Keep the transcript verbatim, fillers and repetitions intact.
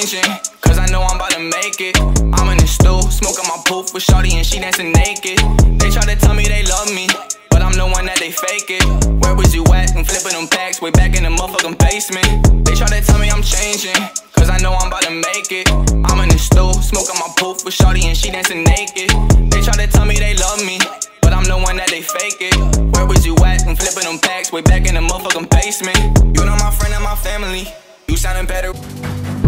changing, cause I know I'm about to make it. I'm in the stool, smoking my poof with shawty and she dancing naked. They try to tell me they love me, but I'm the one that they fake it. Where was you at when flipping them packs way back in the motherfucking basement? They try to tell me I'm changing, cause I know I'm about to make it. I'm in the stool, smoking my poof with shawty and she dancing naked. They try to tell me they love me, but I'm the one that they fake it. Where was you at when flipping them packs way back in the motherfucking basement? You know my friend and my family, you sounding better.